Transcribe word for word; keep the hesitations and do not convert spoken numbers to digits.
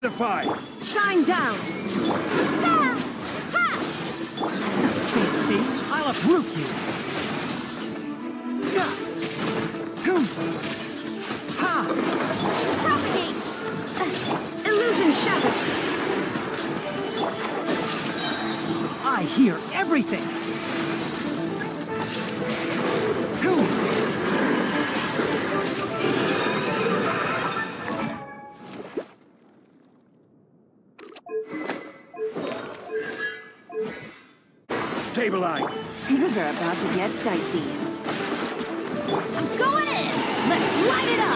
Shine down! Ah! Ha! Can't see? I'll uproot you! Za! Goom! Ha! Propagate! Uh, illusion shattered! I hear everything! Goom! Stabilize! Things are about to get dicey. I'm going in! Let's light it up!